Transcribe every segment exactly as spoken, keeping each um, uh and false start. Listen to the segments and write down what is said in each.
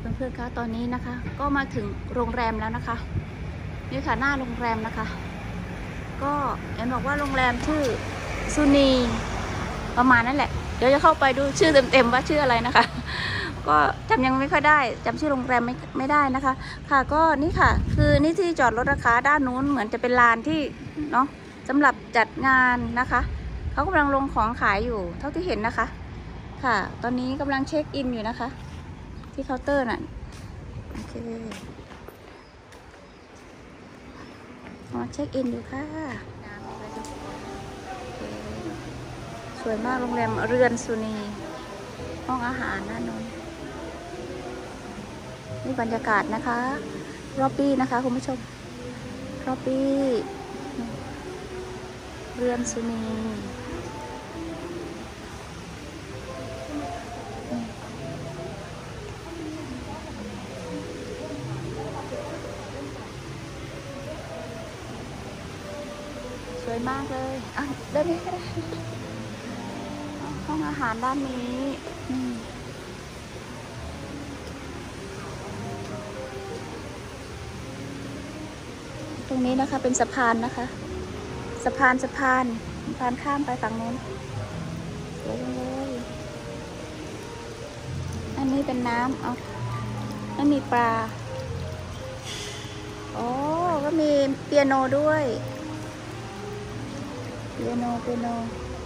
เพื่อนๆคะตอนนี้นะคะก็มาถึงโรงแรมแล้วนะคะนี่ค่ะหน้าโรงแรมนะคะก็เห็นบอกว่าโรงแรมชื่อซูนีประมาณนั่นแหละเดี๋ยวจะเข้าไปดูชื่อเต็มๆว่าชื่ออะไรนะคะก็จำยังไม่ค่อยได้จำชื่อโรงแรมไม่ไม่ได้นะคะค่ะก็นี่ค่ะคือนี่ที่จอดรถนะคะด้านนู้นเหมือนจะเป็นลานที่เนาะสำหรับจัดงานนะคะเขากำลังลงของขายอยู่เท่าที่เห็นนะคะค่ะตอนนี้กำลังเช็คอินอยู่นะคะที่เคาน์เตอร์น่ะโอเคมาเช็คอินดูค่ะสวยมากโรงแรมเรือนสุนีห้องอาหารด้านนู้นนี่บรรยากาศนะคะรอบปี้นะคะคุณผู้ชมรอบปี้เรือนสุนีสวยมากเลยอ่ะเดินนี้ก็ได้ห้องอาหารด้านนี้ตรงนี้นะคะเป็นสะพานนะคะสะพานสะพานสะพานข้ามไปฝั่งนู้นสวยเลยอันนี้เป็นน้ำเอาแล้วมีปลาโอ้ก็มีเปียโนด้วยเปียโนเปียโน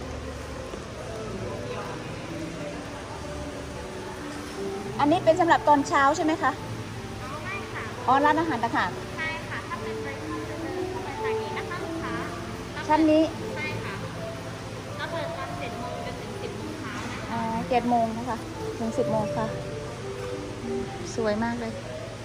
อันนี้เป็นสำหรับตอนเช้าใช่ไหมคะอ๋อไม่ค่ะอ๋อร้านอาหารต่างหากใช่ค่ะถ้าเป็นไปเข้าไปเลยเข้าไปทางนี้นะคะลูกค้าชั้นนี้ใช่ค่ะก็เปิดตอนเจ็ดโมงจนถึงสิบโมงเช้านะคะอ๋อเจ็ดโมงนะคะถึงสิบโมงค่ะสวยมากเลย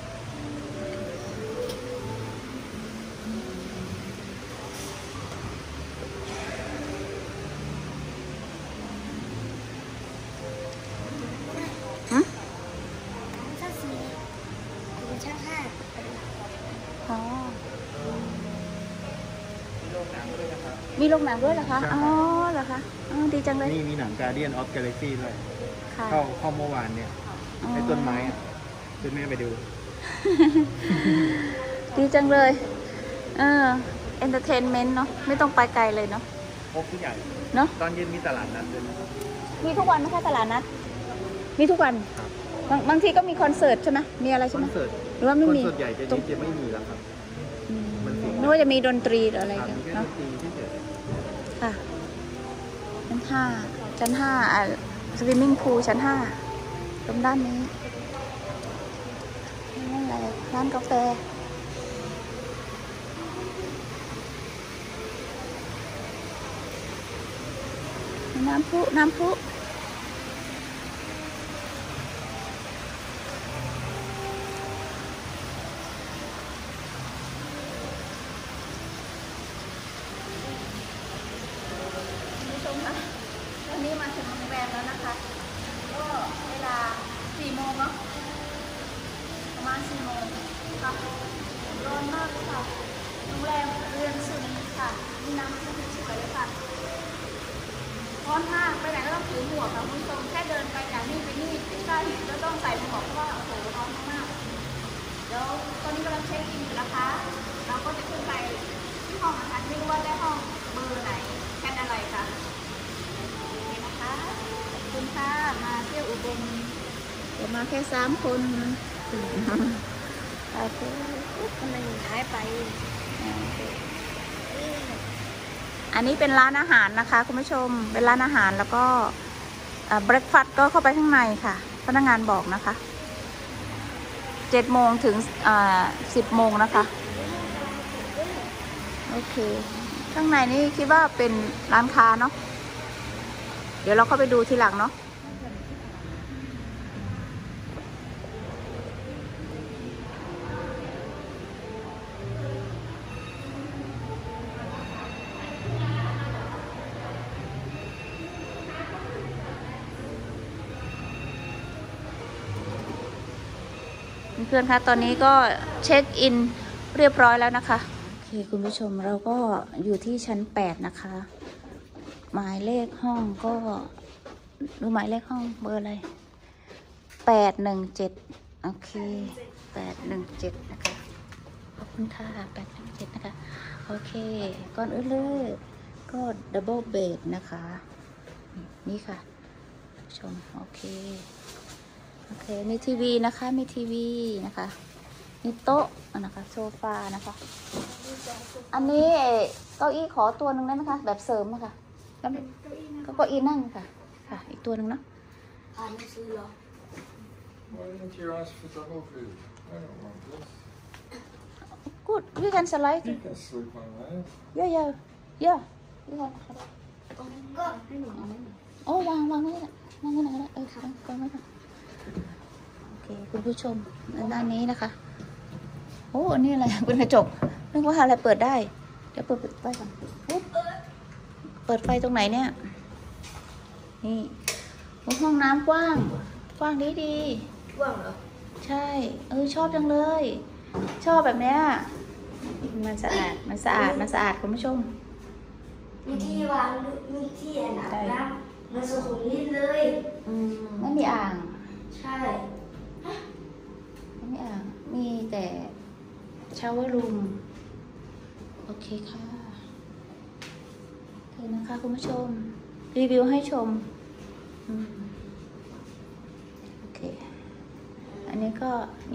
มีโรงหนังด้วยเหรอคะอ๋อเหรอคะอ๋อดีจังเลยนี่มีหนัง Guardian of Galaxy ด้วยเข้าเข้าเมื่อวานเนี่ยไอ้ต้นไม้อ่ะคุณแม่ไปดูดีจังเลยเออเอนเตอร์เทนเมนต์เนาะไม่ต้องไปไกลเลยเนาะครบทุกอย่างเนาะตอนเย็นมีตลาดนัดด้วยมีทุกวันไหมคะตลาดนัดมีทุกวันบางบางทีก็มีคอนเสิร์ตใช่ไหมมีอะไรใช่ไหมคอนเสิร์ตหรือว่าไม่มีคอนเสิร์ตใหญ่จะจะไม่มีแล้วครับนึกว่าจะมีดนตรีหรืออะไรกันเนาะค่ะชั้นห้าชั้นห้าอ่ะสวิมมิ่งพูลชั้นห้าตรงด้านนี้นี่อะไรร้านกาแฟน้ำพุน้ำพุวันนี้มาถึงโรงแรมแล้วนะคะก็เวลาสี่โมงเนาะประมาณสี่โมงค่ะร้อนมากเลยค่ะโรงแรมเรือนสุนีค่ะมีน้ำสวยเลยค่ะร้อนมากไปไหนก็ต้องถือหมวกค่ะคุณผู้ชมแค่เดินไปจากนี่ไปนี่ใกล้ๆก็ต้องใส่หมวกเพราะว่าโอ้โหร้อนมากเดี๋ยวตอนนี้กำลังเช็คอินอยู่นะคะเราก็จะขึ้นไปที่ห้องนะคะไม่รู้ว่าได้ห้องเบอร์ไหนแค่อะไรค่ะขอบคุณค่ะมาเที่ยวอุบลเดี๋ยวมาแค่สามคนโอเคทำไมหายไปอันนี้เป็นร้านอาหารนะคะคุณผู้ชมเป็นร้านอาหารแล้วก็เบรคฟาสต์ก็เข้าไปข้างในค่ะพนักงานบอกนะคะเจ็ดโมงถึงสิบโมงนะคะโอเคข้างในนี่คิดว่าเป็นร้านค้าเนาะเดี๋ยวเราเข้าไปดูทีหลังเนาะเพื่อนๆคะตอนนี้ก็เช็คอินเรียบร้อยแล้วนะคะโอเคคุณผู้ชมเราก็อยู่ที่ชั้นแปดนะคะหมายเลขห้องก็ดูหมายเลขห้องเบอร์อะไรแปดหนึ่งเจ็ดโอเคแปดหนึ่งเจ็ดนะคะขอบคุณค่ะแปดหนึ่งเจ็ดนะคะโอเคก่อนอื่นเลยก็ดับเบิลเบดนะคะนี่ค่ะชมโอเคโอเคมีทีวีนะคะมีทีวีนะคะมีโต๊ะนะคะโซฟานะคะอันนี้เก้าอี้ขอตัวหนึ่งได้ไหมคะแบบเสริมอะค่ะแล้วก็เก้าอี้นั่งค่ะค่ะอีกตัวหนึ่งเนาะอ่านหนังสือเหรอ Why didn't you ask for double bed? I don't want this. good we can slide You can sleep on that. yeah yeah yeah you can ก็ให้หนูเอาไว้หน่อยโอ้วางวางไว้ก็ได้วางไว้ไหนก็ได้เออวางวางไว้ก่อนโอเคคุณผู้ชมด้านนี้นะคะโอ้อันนี้อะไรเป็นกระจกนึกว่าอะไรเปิดได้เดี๋ยวเปิดเปิดไฟก่อนอุ๊บเปิดไฟตรงไหนเนี่ยนี่ห้องน้ำกว้างกว้างดีดีว่างเหรอใช่เออชอบจังเลย ชอบแบบเนี้ยมันสะอาดมันสะอาดมันสะอาดคุณผู้ชมมีที่วางมีที่อาบน้ำมันสุขุมวิทเลยอืมไม่มีอ่างใช่ไม่มีอ่างมีแต่ชาวเวอร์รูมโอเคค่ะโอเคนะคะคุณผู้ชมรีวิวให้ชมอืมโอเคอันนี้ก็มี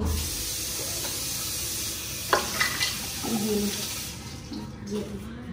เย็นเย็น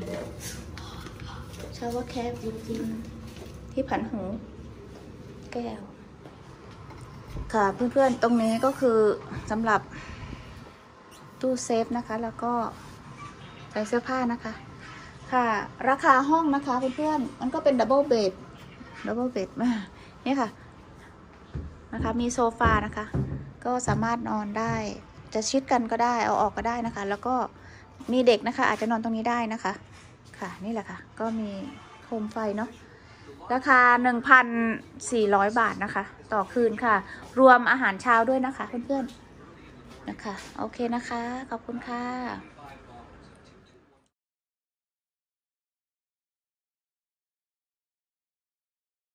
ชาวว่าแคปยิบยินที่ผันหูแก้วค่ะเพื่อนๆตรงนี้ก็คือสำหรับตู้เซฟนะคะแล้วก็ใส่เสื้อผ้านะคะค่ะราคาห้องนะคะเพื่อนๆมันก็เป็นดับเบิลเบดดับเบิลเบดมาเนี่ยค่ะนะคะมีโซฟานะคะก็สามารถนอนได้จะชิดกันก็ได้เอาออกก็ได้นะคะแล้วก็มีเด็กนะคะอาจจะนอนตรงนี้ได้นะคะค่ะนี่แหละค่ะก็มีโคมไฟเนาะราคา หนึ่งพันสี่ร้อย บาทนะคะต่อคืนค่ะรวมอาหารเช้าด้วยนะคะเพื่อนๆนะคะโอเคนะคะขอบคุณค่ะ